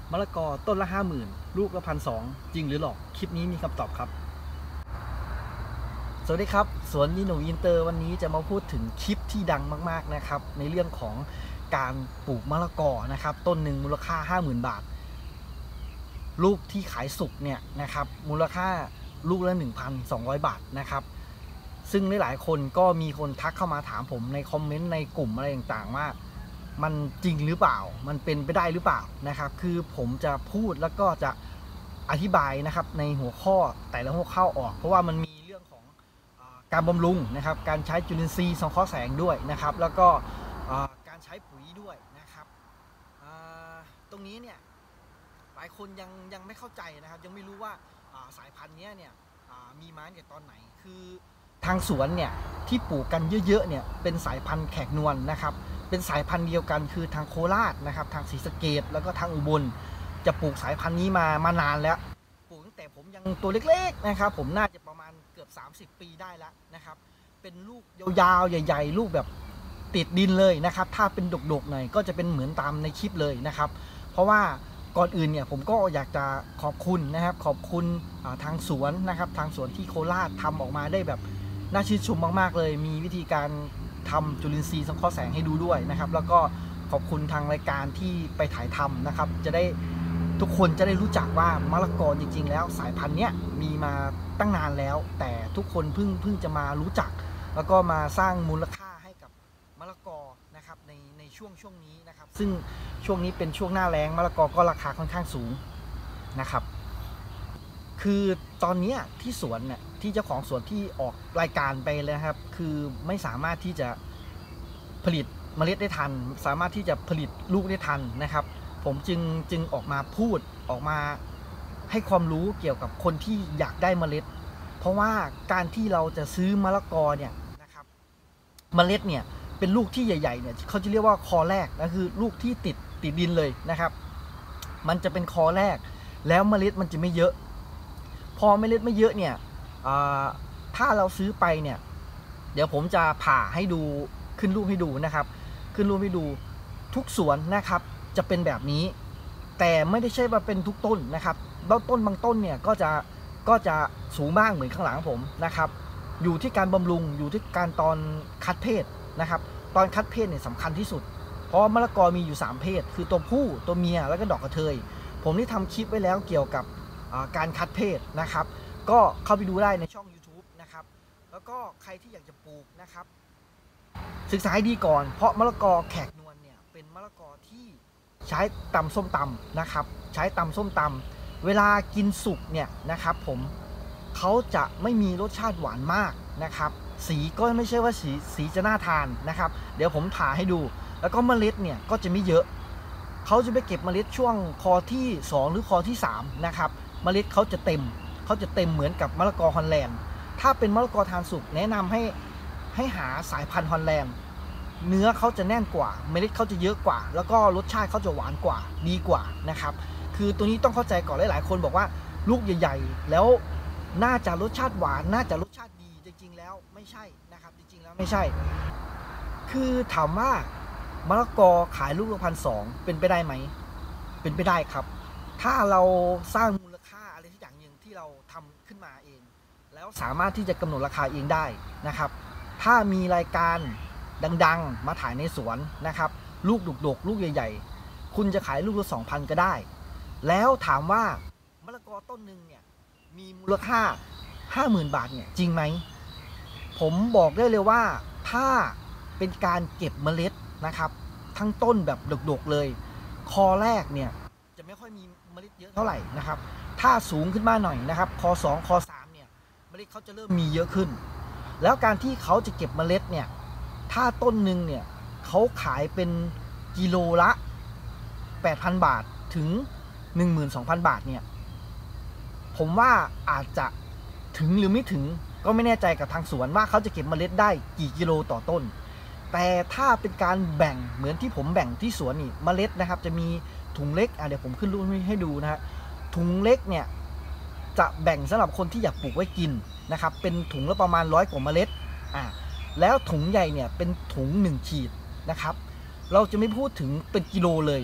มะละกอต้นละ50,000ลูกละ1,200จริงหรือหลอกคลิปนี้มีคำตอบครับสวัสดีครับสวนยีหนูอินเตอร์วันนี้จะมาพูดถึงคลิปที่ดังมากๆนะครับในเรื่องของการปลูกมะละกอนะครับต้นหนึ่งมูลค่า50,000บาทลูกที่ขายสุกเนี่ยนะครับมูลค่าลูกละ1,200บาทนะครับซึ่งหลายๆคนก็มีคนทักเข้ามาถามผมในคอมเมนต์ในกลุ่มอะไรต่างๆว่ามันจริงหรือเปล่ามันเป็นไปได้หรือเปล่านะครับคือผมจะพูดแล้วก็จะอธิบายนะครับในหัวข้อแต่ละหัวข้อออกเพราะว่ามันมีเรื่องของการบำรุงนะครับการใช้จุลินทรีย์สังเคราะห์แสงด้วยนะครับแล้วก็การใช้ปุ๋ยด้วยนะครับตรงนี้เนี่ยหลายคนยังไม่เข้าใจนะครับยังไม่รู้ว่าสายพันธุ์นี้เนี่ยมีมาตั้งแต่ตอนไหนคือทางสวนเนี่ยที่ปลูกกันเยอะๆเนี่ยเป็นสายพันธุ์แขกนวลนะครับเป็นสายพันธุ์เดียวกันคือทางโคราชนะครับทางศรีสะเกษแล้วก็ทางอุบลจะปลูกสายพันธุ์นี้มานานแล้วปลูกตั้งแต่ผมยังตัวเล็กๆนะครับผมน่าจะประมาณเกือบ30 ปีได้แล้วนะครับเป็นลูกยาวๆใหญ่ๆลูกแบบติดดินเลยนะครับถ้าเป็นดกๆหน่อยก็จะเป็นเหมือนตามในคลิปเลยนะครับเพราะว่าก่อนอื่นเนี่ยผมก็อยากจะขอบคุณนะครับขอบคุณทางสวนนะครับทางสวนที่โคราชทำออกมาได้แบบน่าชื่นชมมากๆเลยมีวิธีการทำจุลินทรีย์สังเคราะห์แสงให้ดูด้วยนะครับแล้วก็ขอบคุณทางรายการที่ไปถ่ายทำนะครับจะได้ทุกคนจะได้รู้จักว่ามะละกอจริงๆแล้วสายพันธุ์เนี้ยมีมาตั้งนานแล้วแต่ทุกคนเพิ่งจะมารู้จักแล้วก็มาสร้างมูลค่าให้กับมะละกอนะครับในช่วงนี้นะครับซึ่งช่วงนี้เป็นช่วงหน้าแล้งมะละกอก็ราคาค่อนข้างสูงนะครับคือตอนนี้ที่สวนเนี่ยที่เจ้าของสวนที่ออกรายการไปเลยครับคือไม่สามารถที่จะผลิตเมล็ดได้ทันสามารถที่จะผลิตลูกได้ทันนะครับผมจึงออกมาพูดออกมาให้ความรู้เกี่ยวกับคนที่อยากได้เมล็ดเพราะว่าการที่เราจะซื้อมะละกอเนี่ยนะครับเมล็ดเนี่ยเป็นลูกที่ใหญ่ๆเนี่ยเขาจะเรียกว่าคอแรกนะคือลูกที่ติดดินเลยนะครับมันจะเป็นคอแรกแล้วเมล็ดมันจะไม่เยอะพอเมล็ดไม่เยอะเนี่ยถ้าเราซื้อไปเนี่ยเดี๋ยวผมจะผ่าให้ดูขึ้นรูปให้ดูนะครับขึ้นรูปให้ดูทุกสวนนะครับจะเป็นแบบนี้แต่ไม่ได้ใช่ว่าเป็นทุกต้นนะครับต้นบางต้นเนี่ยก็จะสูงมากเหมือนข้างหลังผมนะครับอยู่ที่การบำรุงอยู่ที่การตอนคัดเพศนะครับตอนคัดเพศเนี่ยสำคัญที่สุดเพราะมะละกอมีอยู่3เพศคือตัวผู้ตัวเมียแล้วก็ดอกกระเทยผมได้ทำคลิปไว้แล้วเกี่ยวกับการคัดเพศนะครับก็เข้าไปดูได้ในช่อง YouTube นะครับแล้วก็ใครที่อยากจะปลูกนะครับศึกษาให้ดีก่อนเพราะมะละกอแขกนวลเนี่ยเป็นมะละกอที่ใช้ตำส้มตำนะครับใช้ตำส้มตำเวลากินสุกเนี่ยนะครับผมเขาจะไม่มีรสชาติหวานมากนะครับสีก็ไม่ใช่ว่าสีจะน่าทานนะครับเดี๋ยวผมผ่าให้ดูแล้วก็เมล็ดเนี่ยก็จะไม่เยอะเขาจะไปเก็บเมล็ดช่วงคอที่2หรือคอที่3นะครับเมล็ดเขาจะเต็มเหมือนกับมะละกอฮอลแลนด์ถ้าเป็นมะละกอทานสุกแนะนำให้หาสายพันธุ์ฮอลแลนด์เนื้อเขาจะแน่นกว่าเมล็ดเขาจะเยอะกว่าแล้วก็รสชาติเขาจะหวานกว่าดีกว่านะครับคือตัวนี้ต้องเข้าใจก่อนหลายๆคนบอกว่าลูกใหญ่ๆแล้วน่าจะรสชาติหวานน่าจะรสชาติดีจริงๆแล้วไม่ใช่นะครับจริงๆแล้วไม่ใช่คือถามว่ามะละกอขายลูกละ1,200เป็นไปได้ไหมเป็นไปได้ครับถ้าเราสร้างมูลค่าอะไรที่อย่างหนึ่งที่เราทำขึ้นมาเองแล้วสามารถที่จะกำหนดราคาเองได้นะครับถ้ามีรายการดังๆมาถ่ายในสวนนะครับลูกดกๆลูกใหญ่ๆคุณจะขายลูกละ2,000ก็ได้แล้วถามว่ามะละกอต้นหนึ่งเนี่ยมีมูลค่า50,000 บาทเนี่ยจริงไหมผมบอกได้เลยว่าถ้าเป็นการเก็บเมล็ดนะครับทั้งต้นแบบดกๆเลยคอแรกเนี่ยจะไม่ค่อยมีเมล็ดเยอะเท่าไหร่นะครับถ้าสูงขึ้นมาหน่อยนะครับคอ2คอ3เนี่ยเมล็ดเขาจะเริ่มมีเยอะขึ้นแล้วการที่เขาจะเก็บเมล็ดเนี่ยถ้าต้นหนึ่งเนี่ยเขาขายเป็นกิโลละ 8,000 บาทถึง 12,000 บาทเนี่ยผมว่าอาจจะถึงหรือไม่ถึงก็ไม่แน่ใจกับทางสวนว่าเขาจะเก็บเมล็ดได้กี่กิโลต่อต้นแต่ถ้าเป็นการแบ่งเหมือนที่ผมแบ่งที่สวนนี่เมล็ดนะครับจะมีถุงเล็กเดี๋ยวผมขึ้นรูปให้ดูนะฮะถุงเล็กเนี่ยจะแบ่งสำหรับคนที่อยากปลูกไว้กินนะครับเป็นถุงละประมาณ100 กว่าเมล็ดแล้วถุงใหญ่เนี่ยเป็นถุง1 ขีดนะครับเราจะไม่พูดถึงเป็นกิโลเลย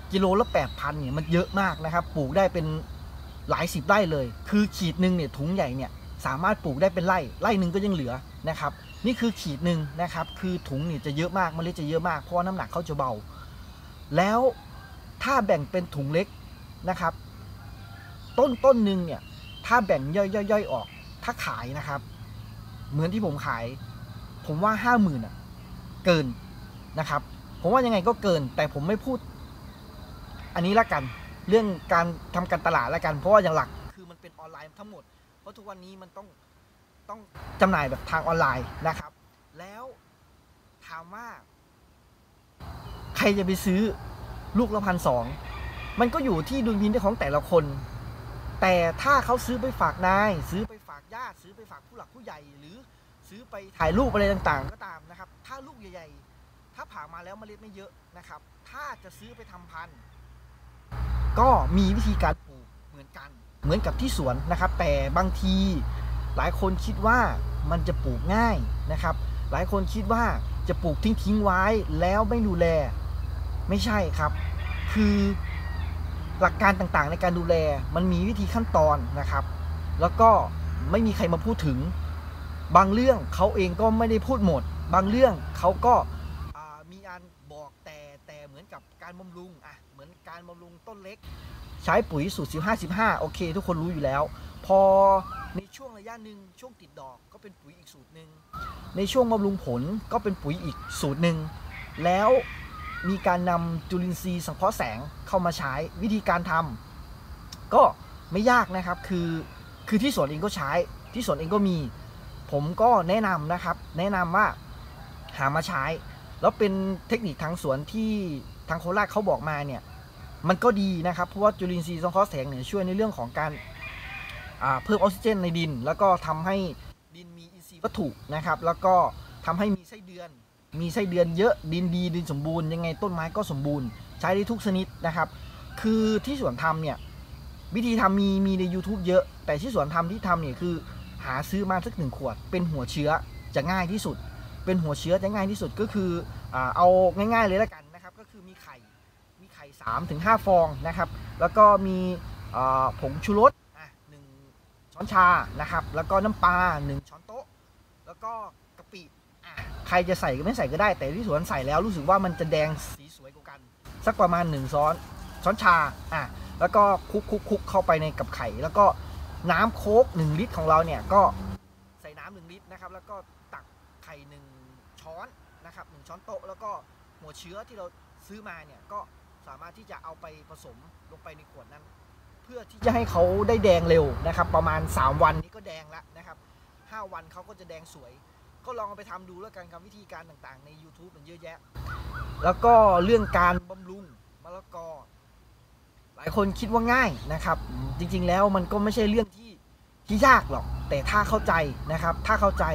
กิโลละ 8,000 เนี่ยมันเยอะมากนะครับปลูกได้เป็นหลาย10 ไร่เลยคือขีดหนึ่งเนี่ยถุงใหญ่เนี่ยสามารถปลูกได้เป็นไร่หนึ่งก็ยังเหลือนะครับนี่คือขีดหนึ่งนะครับคือถุงเนี่ยจะเยอะมากเมล็ดจะเยอะมากเพราะว่าน้ำหนักเขาจะเบาแล้วถ้าแบ่งเป็นถุงเล็กนะครับต้นหนึ่งเนี่ยถ้าแบ่งย่อยออกถ้าขายนะครับเหมือนที่ผมขายผมว่า 50,000อ่ะเกินนะครับผมว่ายังไงก็เกินแต่ผมไม่พูดอันนี้ละกันเรื่องการทำการตลาดละกันเพราะว่าอย่างหลักคือมันเป็นออนไลน์ทั้งหมดเพราะทุกวันนี้มันต้องจำหน่ายแบบทางออนไลน์นะครับแล้วถามว่าใครจะไปซื้อลูกละ1,200มันก็อยู่ที่ดุลพินิจของแต่ละคนแต่ถ้าเขาซื้อไปฝากนายซื้อไปฝากญาติซื้อไปฝากผู้หลักผู้ใหญ่หรือซื้อไปถ่ายรูปอะไรต่างๆก็ตามนะครับถ้าลูกใหญ่ๆถ้าผ่ามาแล้วเมล็ดไม่เยอะนะครับถ้าจะซื้อไปทำพันธุ์ก็มีวิธีการปลูกเหมือนกันเหมือนกับที่สวนนะครับแต่บางทีหลายคนคิดว่ามันจะปลูกง่ายนะครับหลายคนคิดว่าจะปลูกทิ้งไว้แล้วไม่ดูแลไม่ใช่ครับคือหลักการต่างๆในการดูแลมันมีวิธีขั้นตอนนะครับแล้วก็ไม่มีใครมาพูดถึงบางเรื่องเขาเองก็ไม่ได้พูดหมดบางเรื่องเขาก็มีการบอกแต่เหมือนกับการบำรุงเหมือนการบำรุงต้นเล็กใช้ปุ๋ยสูตร15-15โอเคทุกคนรู้อยู่แล้วพอในช่วงระยะหนึ่งช่วงติดดอกก็เป็นปุ๋ยอีกสูตรหนึ่งในช่วงบำรุงผลก็เป็นปุ๋ยอีกสูตรหนึ่งแล้วมีการนำจุลินทรีย์สังเคราะห์แสงเข้ามาใช้วิธีการทำก็ไม่ยากนะครับคือที่สวนเองก็ใช้ที่สวนเองก็มีผมก็แนะนำนะครับแนะนำว่าหามาใช้แล้วเป็นเทคนิคทางสวนที่ทางโคราชเขาบอกมาเนี่ยมันก็ดีนะครับเพราะว่าจุลินทรีย์สังเคราะห์แสงเนี่ยช่วยในเรื่องของการเพิ่มออกซิเจนในดินแล้วก็ทำให้ดินมีอินทรีย์วัตถุนะครับแล้วก็ทำให้มีไส้เดือนเยอะดินดีดินสมบูรณ์ยังไงต้นไม้ก็สมบูรณ์ใช้ได้ทุกชนิดนะครับคือที่สวนทำเนี่ยวิธีทำมีใน YouTube เยอะแต่ที่สวนทำที่ทำเนี่ยคือหาซื้อมาสัก1 ขวดเป็นหัวเชื้อจะง่ายที่สุดเป็นหัวเชื้อจะง่ายที่สุดก็คือเอาง่ายๆเลยแล้วกันนะครับก็คือมีไข่ 3-5 ฟองนะครับแล้วก็มีผงชูรส1 ช้อนชานะครับแล้วก็น้ำปลา1 ช้อนโต๊ะแล้วก็กะปิใครจะใส่ก็ไม่ใส่ก็ได้แต่ที่สวนใส่แล้วรู้สึกว่ามันจะแดงสีสวยกว่ากันสักประมาณ1 ช้อนชาแล้วก็คลุกเข้าไปในกับไข่แล้วก็น้ำโค้ก1 ลิตรของเราเนี่ยก็ใส่น้ำ1 ลิตรนะครับแล้วก็ตักไข่1 ช้อนนะครับ1 ช้อนโต๊ะแล้วก็หัวเชื้อที่เราซื้อมาเนี่ยก็สามารถที่จะเอาไปผสมลงไปในขวดนั้นเพื่อที่จะให้เขาได้แดงเร็วนะครับประมาณ3 วันนี้ก็แดงแล้วนะครับ5 วันเขาก็จะแดงสวยก็ลองเอาไปทำดูแล้วกันครับวิธีการต่างๆใน YouTube มันเยอะแยะแล้วก็เรื่องการบำรุงมะละกอหลายคนคิดว่าง่ายนะครับจริงๆแล้วมันก็ไม่ใช่เรื่องที่ยากหรอกแต่ถ้าเข้าใจนะครับถ้าเข้าใจ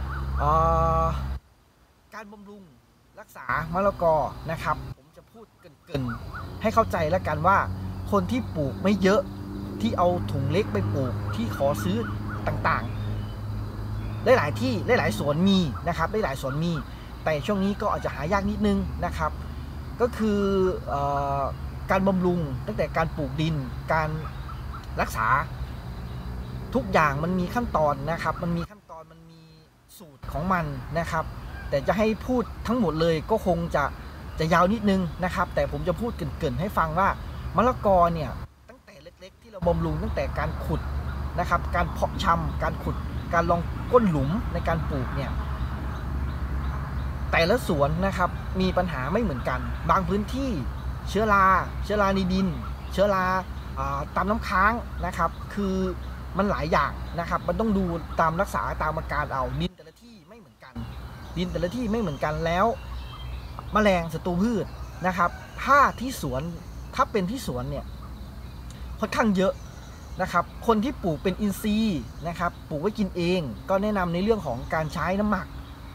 การบำรุงรักษามะละกอนะครับผมจะพูดเกินให้เข้าใจแล้วกันว่าคนที่ปลูกไม่เยอะที่เอาถุงเล็กไปปลูกที่ขอซื้อต่างๆหลายที่หลายสวนมีนะครับหลายสวนมีแต่ช่วงนี้ก็อาจจะหายากนิดนึงนะครับก็คือการบำรุงตั้งแต่การปลูกดินการรักษาทุกอย่างมันมีขั้นตอนนะครับมันมีขั้นตอนมันมีสูตรของมันนะครับแต่จะให้พูดทั้งหมดเลยก็คงจะยาวนิดนึงนะครับแต่ผมจะพูดเกริ่นให้ฟังว่ามะละกอเนี่ยตั้งแต่เล็กๆที่เราบำรุงตั้งแต่การขุดนะครับการเพาะชำการขุดการลองก้นหลุมในการปลูกเนี่ยแต่ละสวนนะครับมีปัญหาไม่เหมือนกันบางพื้นที่เชื้อราในดินเชื้อราตามน้ำค้างนะครับคือมันหลายอย่างนะครับมันต้องดูตามรักษาตามอาการเอาดินแต่ละที่ไม่เหมือนกันแล้วแมลงศัตรูพืชนะครับถ้าเป็นที่สวนเนี่ยค่อนข้างเยอะนะครับคนที่ปลูกเป็นอินทรีย์นะครับปลูกไว้กินเองก็แนะนำในเรื่องของการใช้น้ำหมัก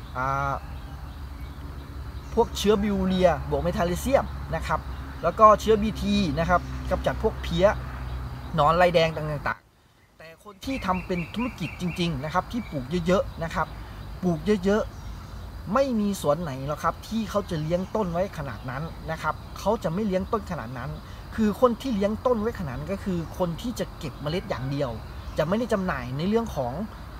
พวกเชื้อบิวเรียบวกเมทาลิเซียมนะครับแล้วก็เชื้อบีทีนะครับกำจัดพวกเพี้ยหนอนลายแดงต่างๆแต่คนที่ทำเป็นธุรกิจจริงๆนะครับที่ปลูกเยอะๆนะครับปลูกเยอะๆไม่มีสวนไหนหรอกครับที่เขาจะเลี้ยงต้นไว้ขนาดนั้นนะครับเขาจะไม่เลี้ยงต้นขนาดนั้นคือคนที่เลี้ยงต้นไว้ขนาดนั้นก็คือคนที่จะเก็บเมล็ดอย่างเดียวจะไม่ได้จำหน่ายในเรื่องของ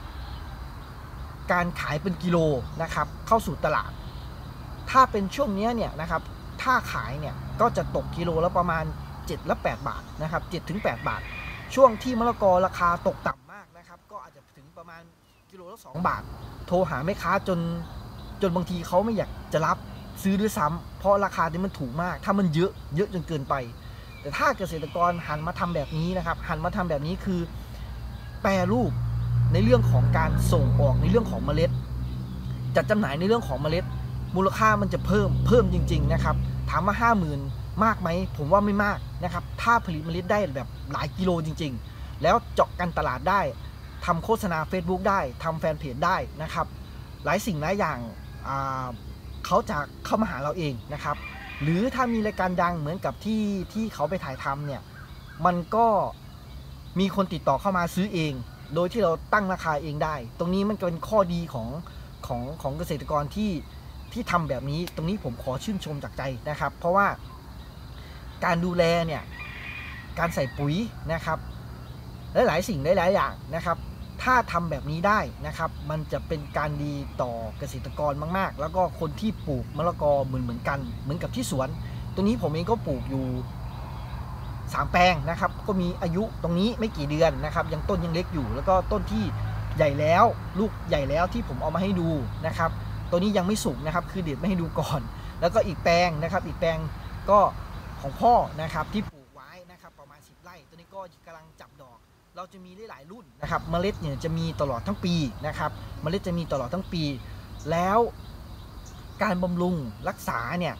การขายเป็นกิโลนะครับเข้าสู่ตลาดถ้าเป็นช่วงนี้เนี่ยนะครับถ้าขายเนี่ยก็จะตกกิโลละประมาณ7 และ 8 บาทนะครับ7 ถึง 8 บาทช่วงที่มะละกอราคาตกต่ำมากนะครับก็อาจจะถึงประมาณกิโลละ2 บาทโทรหาแม่ค้าจนบางทีเขาไม่อยากจะรับซื้อด้วยซ้ำเพราะราคาที่มันถูกมากถ้ามันเยอะจนเกินไปแต่ถ้าเกษตรกรหันมาทำแบบนี้นะครับหันมาทำแบบนี้คือแปรรูปในเรื่องของการส่งออกในเรื่องของเมล็ดจัดจำหน่ายในเรื่องของเมล็ดมูลค่ามันจะเพิ่มจริงๆนะครับถามว่า50,000มากไหมผมว่าไม่มากนะครับถ้าผลิตเมล็ดได้แบบหลายกิโลจริงๆแล้วเจาะกันตลาดได้ทำโฆษณา Facebook ได้ทำแฟนเพจได้นะครับหลายสิ่งหลายอย่างเขาจะเข้ามาหาเราเองนะครับหรือถ้ามีรายการดังเหมือนกับที่เขาไปถ่ายทำเนี่ยมันก็มีคนติดต่อเข้ามาซื้อเองโดยที่เราตั้งราคาเองได้ตรงนี้มันเป็นข้อดีของเกษตรกรที่ทำแบบนี้ตรงนี้ผมขอชื่นชมจากใจนะครับเพราะว่าการดูแลเนี่ยการใส่ปุ๋ยนะครับหลายสิ่งหลายอย่างนะครับถ้าทำแบบนี้ได้นะครับมันจะเป็นการดีต่อเกษตรกรมากๆแล้วก็คนที่ปลูกมะละกอเหมือนกันเหมือนกับที่สวนตรงนี้ผมเองก็ปลูกอยู่3 แปลงนะครับก็มีอายุตรงนี้ไม่กี่เดือนนะครับยังต้นยังเล็กอยู่แล้วก็ต้นที่ใหญ่แล้วลูกใหญ่แล้วที่ผมเอามาให้ดูนะครับตัวนี้ยังไม่สุกนะครับคือเด็ดไม่ให้ดูก่อนแล้วก็อีกแปลงนะครับอีกแปลงก็ของพ่อนะครับที่ปลูกไว้นะครับประมาณ10 ไร่ตัวนี้ก็กำลังจับดอกเราจะมีหลายรุ่นนะครับเมล็ดเนี่ยจะมีตลอดทั้งปีนะครับเมล็ดจะมีตลอดทั้งปีแล้วการบำรุงรักษาเนี่ย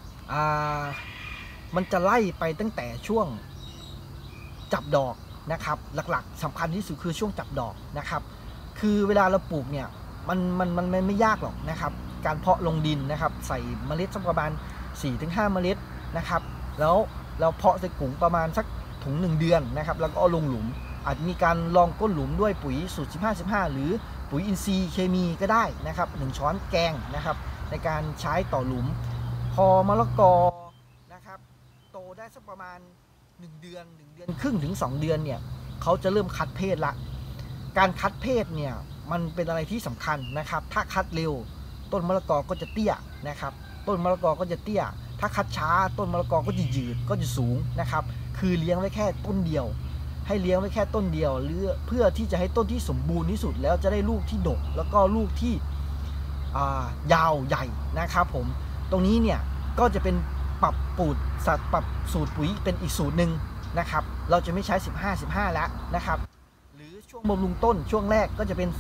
มันจะไล่ไปตั้งแต่ช่วงจับดอกนะครับหลักๆสำคัญที่สุดคือช่วงจับดอกนะครับคือเวลาเราปลูกเนี่ยมันไม่ยากหรอกนะครับการเพาะลงดินนะครับใส่เมล็ดสักประมาณ 4-5 เมล็ดนะครับแล้วเราเพาะใส่ถุงประมาณสักถุง1 เดือนนะครับแล้วก็เอาลงหลุมอาจจะมีการลองก้นหลุมด้วยปุ๋ยสูตร15-15หรือปุ๋ยอินทรีย์เคมีก็ได้นะครับ1 ช้อนแกงนะครับในการใช้ต่อหลุมพอมะละกอนะครับโตได้สักประมาณ1 เดือนครึ่งถึง2 เดือนเนี่ยเขาจะเริ่มคัดเพศละการคัดเพศเนี่ยมันเป็นอะไรที่สำคัญนะครับถ้าคัดเร็วต้นมะละกอก็จะเตี้ยนะครับต้นมะละกอก็จะเตี้ยถ้าคัดช้าต้นมะละกอก็จะยืดก็จะสูงนะครับคือเลี้ยงไว้แค่ต้นเดียวให้เลี้ยงไว้แค่ต้นเดียวหรือเพื่อที่จะให้ต้นที่สมบูรณ์ที่สุดแล้วจะได้ลูกที่ดกแล้วก็ลูกที่ยาวใหญ่นะครับผมตรงนี้เนี่ยก็จะเป็นปรับสูตรปุ๋ยเป็นอีกสูตรหนึ่งนะครับเราจะไม่ใช้15แล้วนะครับหรือช่วงบำรุงต้นช่วงแรกก็จะเป็น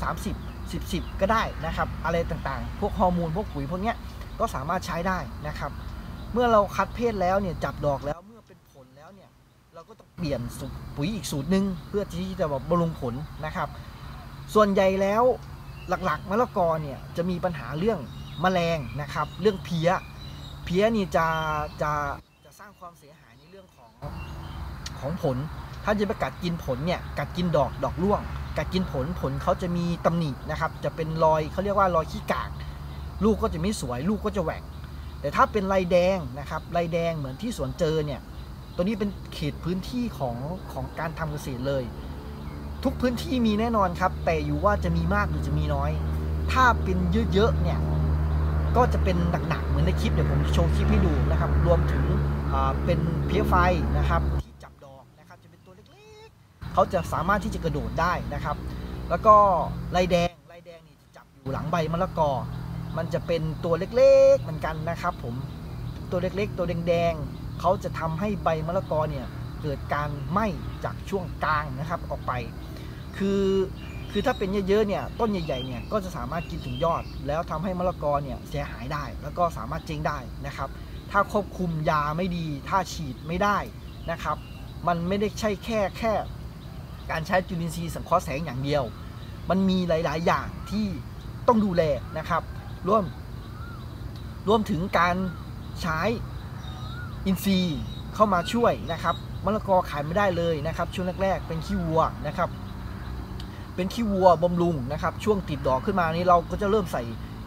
30-10ก็ได้นะครับอะไรต่างๆพวกฮอร์โมนพวกปุ๋ยพวกนี้ก็สามารถใช้ได้นะครับเมื่อเราคัดเพศแล้วเนี่ยจับดอกแล้วเมื่อเป็นผลแล้วเนี่ยเราก็ต้องเปลี่ยนปุ๋ยอีกสูตรหนึ่งเพื่อที่จะบำรุงผลนะครับส่วนใหญ่แล้วหลักๆมะละกอเนี่ยจะมีปัญหาเรื่องแมลงนะครับเรื่องเพี้ยนี่จะสร้างความเสียหายในเรื่องของผลถ้าจะไปกัดกินผลเนี่ยกัดกินดอกร่วงกัดกินผลเขาจะมีตำหนินะครับจะเป็นรอยเขาเรียกว่ารอยขี้กากลูกก็จะไม่สวยลูกก็จะแหว่งแต่ถ้าเป็นลายแดงนะครับลายแดงเหมือนที่สวนเจอเนี่ยตัวนี้เป็นเขตพื้นที่ของการทำเกษตรเลยทุกพื้นที่มีแน่นอนครับแต่อยู่ว่าจะมีมากหรือจะมีน้อยถ้าเป็นเยอะๆเนี่ยก็จะเป็นหนักๆเหมือนในคลิปเดี๋ยวผมจะโชว์คลิปให้ดูนะครับรวมถึงเป็นเพี้ยไฟนะครับที่จับดอกนะครับจะเป็นตัวเล็กๆเขาจะสามารถที่จะกระโดดได้นะครับแล้วก็ลายแดงนี่จะจับอยู่หลังใบมะละกอมันจะเป็นตัวเล็กๆเหมือนกันนะครับผมตัวเล็กๆตัวแดงๆเขาจะทำให้ใบมะละกอเนี่ยเกิดการไหม้จากช่วงกลางนะครับออกไปคือถ้าเป็นเยอะๆเนี่ยต้นใหญ่ๆเนี่ยก็จะสามารถกินถึงยอดแล้วทำให้มะละกอเนี่ยเสียหายได้แล้วก็สามารถเจ๊งได้นะครับถ้าควบคุมยาไม่ดีถ้าฉีดไม่ได้นะครับมันไม่ได้ใช่แค่การใช้จุลินทรีย์สังเคราะห์แสงอย่างเดียวมันมีหลายๆอย่างที่ต้องดูแลนะครับรวมถึงการใช้อินทรีย์เข้ามาช่วยนะครับมะละกอขายไม่ได้เลยนะครับช่วงแรกๆเป็นขี้วัวนะครับเป็นขี้วัวบำรุงนะครับช่วงติดดอกขึ้นมานี้เราก็จะเริ่มใส่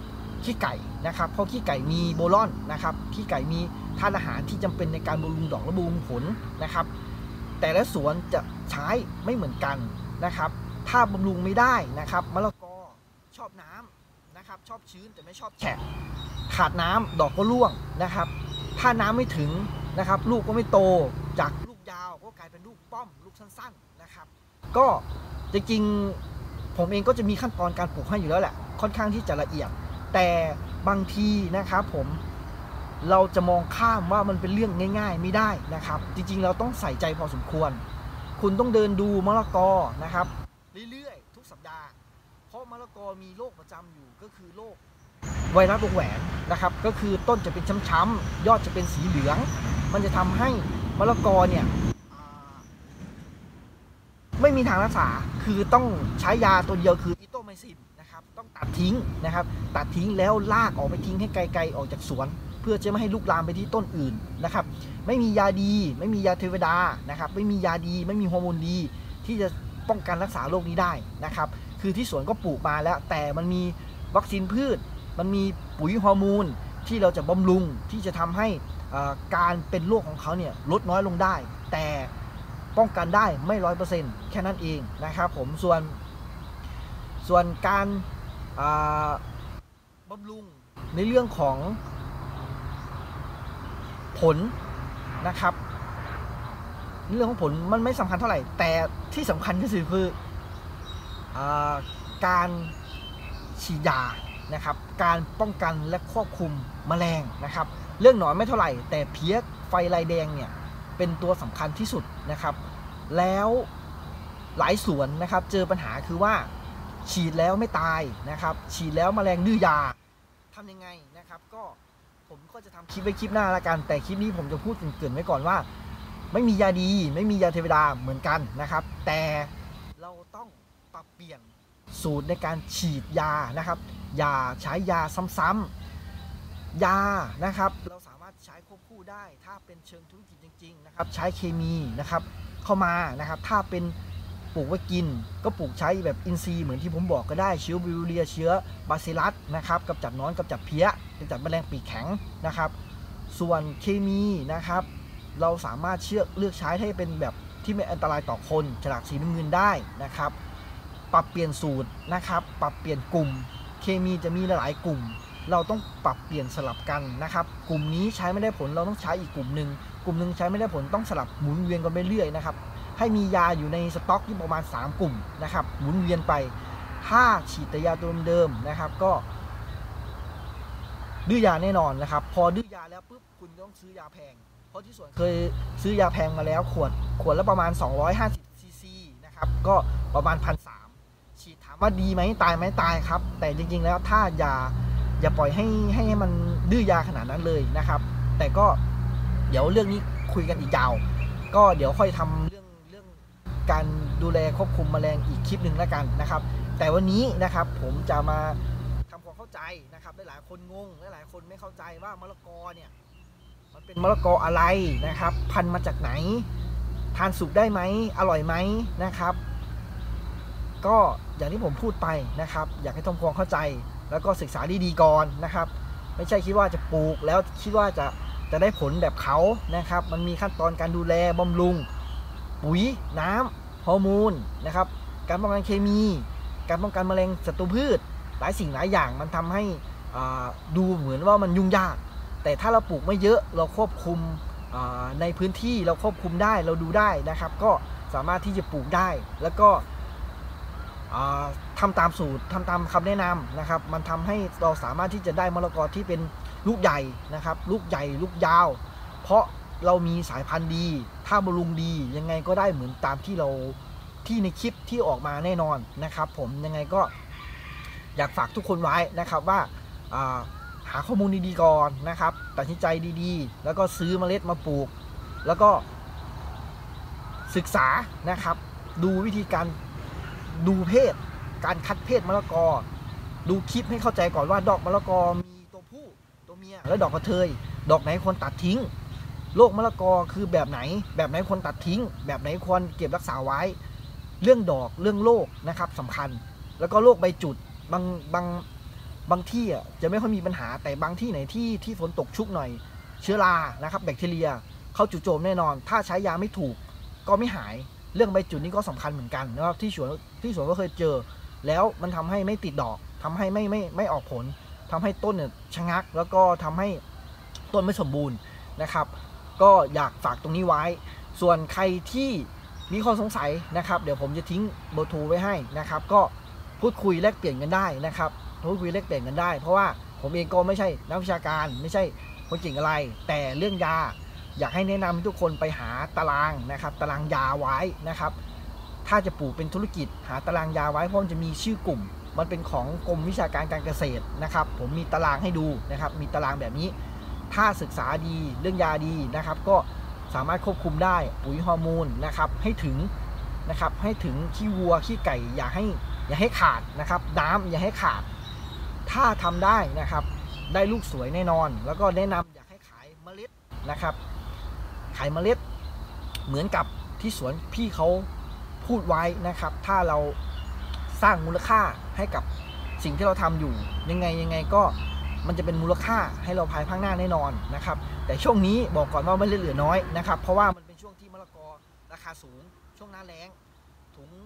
ขี้ไก่นะครับเพราะขี้ไก่มีโบรอนนะครับขี้ไก่มีธาตุอาหารที่จำเป็นในการบำรุงดอกและบำรุงผลนะครับแต่ละสวนจะใช้ไม่เหมือนกันนะครับถ้าบำรุงไม่ได้นะครับมะละกอชอบน้ำนะครับชอบชื้นแต่ไม่ชอบแฉะขาดน้ำดอกก็ร่วงนะครับถ้าน้ำไม่ถึงนะครับลูกก็ไม่โตจากลูกยาวก็กลายเป็นลูกป้อมลูกสั้นๆนะครับก็จริงๆผมเองก็จะมีขั้นตอนการปลูกให้อยู่แล้วแหละค่อนข้างที่จะละเอียดแต่บางทีนะครับผมเราจะมองข้ามว่ามันเป็นเรื่องง่ายๆไม่ได้นะครับจริงๆเราต้องใส่ใจพอสมควรคุณต้องเดินดูมะละกอนะครับเรื่อยๆทุกสัปดาห์เพราะมะละกอมีโรคประจำอยู่ก็คือโรคไวรัสวงแหวนนะครับก็คือต้นจะเป็นช้ำๆยอดจะเป็นสีเหลืองมันจะทำให้มะละกอเนี่ยไม่มีทางรักษาคือต้องใช้ยาตัวเดียวคืออิโตไมซินนะครับต้องตัดทิ้งนะครับตัดทิ้งแล้วลากออกไปทิ้งให้ไกลๆออกจากสวนเพื่อจะไม่ให้ลุกลามไปที่ต้นอื่นนะครับไม่มียาดีไม่มียาเทวดานะครับไม่มียาดีไม่มีฮอร์โมนดีที่จะป้องกันรักษาโรคนี้ได้นะครับคือที่สวนก็ปลูกมาแล้วแต่มันมีวัคซีนพืชมันมีปุ๋ยฮอร์โมนที่เราจะบำรุงที่จะทำให้การเป็นโรคของเขาเนี่ยลดน้อยลงได้แต่ป้องกันได้ไม่100%แค่นั้นเองนะครับผมส่วนการบำรุงในเรื่องของผลนะครับเรื่องของผลมันไม่สำคัญเท่าไหร่แต่ที่สำคัญที่สุดคือการฉีดยานะครับการป้องกันและควบคุมแมลงนะครับเรื่องหนอนไม่เท่าไหร่แต่เพี้ยไฟลายแดงเนี่ยเป็นตัวสำคัญที่สุดนะครับแล้วหลายสวนนะครับเจอปัญหาคือว่าฉีดแล้วไม่ตายนะครับฉีดแล้วแมลงดื้อยาทำยังไงนะครับก็ผมก็จะทำคลิปไว้คลิปหน้าละกันแต่คลิปนี้ผมจะพูดเกริ่นไว้ก่อนว่าไม่มียาดีไม่มียาเทวดาเหมือนกันนะครับแต่เราต้องปรับเปลี่ยนสูตรในการฉีดยานะครับอย่าใช้ยาซ้ำๆยานะครับเราสามารถใช้ควบคู่ได้ถ้าเป็นเชิงธุรกิจจริงๆนะครับใช้เคมีนะครับเข้ามานะครับถ้าเป็นปลูกไว้กินก็ปลูกใช้แบบอินทรีย์เหมือนที่ผมบอกก็ได้เชื้อบิวเรียเชื้อบาซิลัสนะครับกำจัดหนอนกำจัดเพี้ยกำจัดแมลงปีกแข็งนะครับส่วนเคมีนะครับเราสามารถเลือกใช้ให้เป็นแบบที่ไม่อันตรายต่อคนฉลากสีน้ำเงินได้นะครับปรับเปลี่ยนสูตรนะครับปรับเปลี่ยนกลุ่มเคมีจะมีหลายกลุ่มเราต้องปรับเปลี่ยนสลับกันนะครับกลุ่มนี้ใช้ไม่ได้ผลเราต้องใช้อีกกลุ่มหนึ่งใช้ไม่ได้ผลต้องสลับหมุนเวียนกันไปเรื่อยนะครับให้มียาอยู่ในสต็อกที่ประมาณ3กลุ่มนะครับหมุนเวียนไปถ้าฉีดแต่ยาตัวเดิมนะครับก็ดื้อยาแน่นอนนะครับพอดื้อยาแล้วปุ๊บคุณต้องซื้อยาแพงเพราะที่สวนเคยซื้อยาแพงมาแล้วขวดละประมาณ250ซีซีนะครับก็ประมาณ1,300ฉีดถามว่าดีไหมตายไหมตายครับแต่จริงๆแล้วถ้าอย่าปล่อยให้มันดื้อยาขนาดนั้นเลยนะครับแต่ก็เดี๋ยวเรื่องนี้คุยกันอีกยาวก็เดี๋ยวค่อยทำเรื่องการดูแลควบคุมแมลงอีกคลิปหนึ่งแล้วกันนะครับแต่วันนี้นะครับผมจะมาทำความเข้าใจนะครับหลายคนงงหลายคนไม่เข้าใจว่ามะละกอเนี่ยมันเป็นมะละกออะไรนะครับพันธุ์มาจากไหนทานสุกได้ไหมอร่อยไหมนะครับก็อย่างที่ผมพูดไปนะครับอยากให้ทำความเข้าใจแล้วก็ศึกษาดีๆก่อนนะครับไม่ใช่คิดว่าจะปลูกแล้วคิดว่าจะได้ผลแบบเขานะครับมันมีขั้นตอนการดูแลบำรุงปุ๋ยน้ำฮอร์โมนนะครับการป้องกันเคมีการป้องกันแมลงศัตรูพืชหลายสิ่งหลายอย่างมันทำให้ดูเหมือนว่ามันยุ่งยากแต่ถ้าเราปลูกไม่เยอะเราควบคุมในพื้นที่เราควบคุมได้เราดูได้นะครับก็สามารถที่จะปลูกได้แล้วก็ทำตามสูตรทำตามคำแนะนำนะครับมันทำให้เราสามารถที่จะได้มะละกอที่เป็นลูกใหญ่นะครับลูกใหญ่ลูกยาวเพราะเรามีสายพันธุ์ดีถ้าบำรุงดียังไงก็ได้เหมือนตามที่ในคลิปที่ออกมาแน่นอนนะครับผมยังไงก็อยากฝากทุกคนไว้นะครับว่าหาข้อมูลดีๆก่อนนะครับตัดสินใจดีๆแล้วก็ซื้อเมล็ดมาปลูกแล้วก็ศึกษานะครับดูวิธีการดูเพศการคัดเพศมะละกอดูคลิปให้เข้าใจก่อนว่าดอกมะละกอมีตัวผู้ตัวเมียและดอกกระเทยดอกไหนควรตัดทิ้งโรคมะละกอคือแบบไหนควรตัดทิ้งแบบไหนควรเก็บรักษาไว้เรื่องดอกเรื่องโรคนะครับสำคัญแล้วก็โรคใบจุดบางที่จะไม่ค่อยมีปัญหาแต่บางที่ไหนที่ฝนตกชุกหน่อยเชื้อรานะครับแบคทีเรียเขาจู่โจมแน่นอนถ้าใช้ยาไม่ถูกก็ไม่หายเรื่องใบจุดนี้ก็สำคัญเหมือนกันนะครับที่สวนก็เคยเจอแล้วมันทำให้ไม่ติดดอกทำให้ไม่ออกผลทำให้ต้นเนี่ยชะงักแล้วก็ทำให้ต้นไม่สมบูรณ์นะครับก็อยากฝากตรงนี้ไว้ส่วนใครที่มีข้อสงสัยนะครับเดี๋ยวผมจะทิ้งเบอร์โทรไว้ให้นะครับก็พูดคุยแลกเปลี่ยนกันได้นะครับพูดคุยแลกเปลี่ยนกันได้เพราะว่าผมเองก็ไม่ใช่นักวิชาการไม่ใช่คนเก่งอะไรแต่เรื่องยาอยากให้แนะนำให้ทุกคนไปหาตารางนะครับตารางยาไว้นะครับถ้าจะปลูกเป็นธุรกิจหาตารางยาไว้เพราะมันจะมีชื่อกลุ่มมันเป็นของกรมวิชาการการเกษตรนะครับผมมีตารางให้ดูนะครับมีตารางแบบนี้ถ้าศึกษาดีเรื่องยาดีนะครับก็สามารถควบคุมได้ปุ๋ยฮอร์โมนนะครับให้ถึงนะครับให้ถึงขี้วัวขี้ไก่อย่าให้ขาดนะครับน้ำอย่าให้ขาดถ้าทำได้นะครับได้ลูกสวยแน่นอนแล้วก็แนะนำอยากให้ขายเมล็ดนะครับขายเมล็ดเหมือนกับที่สวนพี่เขาพูดไว้นะครับถ้าเราสร้างมูลค่าให้กับสิ่งที่เราทำอยู่ยังไงก็มันจะเป็นมูลค่าให้เราภายภาคหน้าแน่นอนนะครับแต่ช่วงนี้บอกก่อนว่าไม่เหลือน้อยนะครับเพราะว่ามันเป็นช่วงที่มะละกอราคาสูงช่วงหน้าแล้งถุง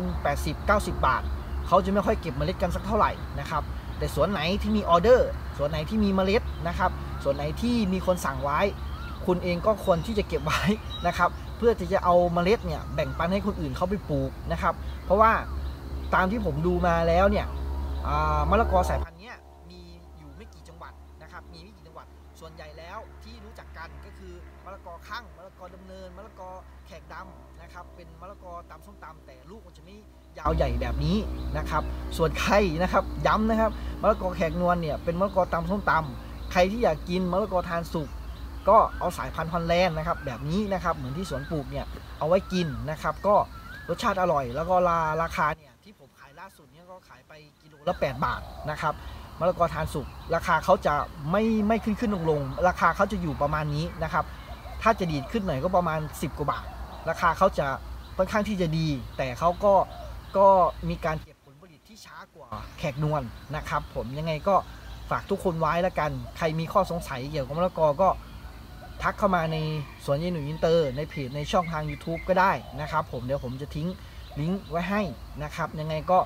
80-90 บาทเขาจะไม่ค่อยเก็บเมล็ดกันสักเท่าไหร่นะครับแต่สวนไหนที่มีออเดอร์สวนไหนที่มีเมล็ดนะครับสวนไหนที่มีคนสั่งไว้คุณเองก็ควรที่จะเก็บไว้นะครับเพื่อที่จะเอาเมล็ดเนี่ยแบ่งปันให้คนอื่นเขาไปปลูกนะครับเพราะว่าตามที่ผมดูมาแล้วเนี่ยมะละกอสายพันธุ์นี้มีอยู่ไม่กี่จังหวัดนะครับมีไม่กี่จังหวัดส่วนใหญ่แล้วที่รู้จักกันก็คือมะละกอคั่งมะละกอดำเนินมะละกอแขกดำนะครับเป็นมะละกอตำส้มตำแต่ลูกมันจะไม่ยาวใหญ่แบบนี้นะครับส่วนใครนะครับย้ำนะครับมะละกอแขกนวลเนี่ยเป็นมะละกอตำส้มตำใครที่อยากกินมะละกอทานสุกก็เอาสายพันธุ์ฮอลแลนด์นะครับแบบนี้นะครับเหมือนที่สวนปลูกเนี่ยเอาไว้กินนะครับก็รสชาติอร่อยแล้วก็ราคาเนี่ยที่ผมขายล่าสุดเนี่ยก็ขายไปกิโลละ8 บาทนะครับมะละกอทานสุกราคาเขาจะไม่ขึ้นลงราคาเขาจะอยู่ประมาณนี้นะครับถ้าจะดีดขึ้นหน่อยก็ประมาณ10 กว่าบาทราคาเขาจะค่อนข้างที่จะดีแต่เขาก็มีการเก็บผลผลิตที่ช้ากว่าแขกนวลนะครับผมยังไงก็ฝากทุกคนไว้แล้วกันใครมีข้อสงสัยเกี่ยวกับมะละกอก็ทักเข้ามาในสวนยายหนุ่ยอินเตอร์ในเพจในช่องทาง YouTube ก็ได้นะครับผมเดี๋ยวผมจะทิ้งลิงก์ไว้ให้นะครับยังไงก็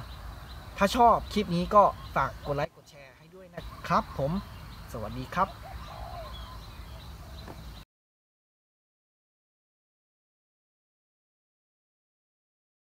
ถ้าชอบคลิปนี้ก็ฝากกดไลค์กดแชร์ให้ด้วยนะครับผมสวัสดีครับ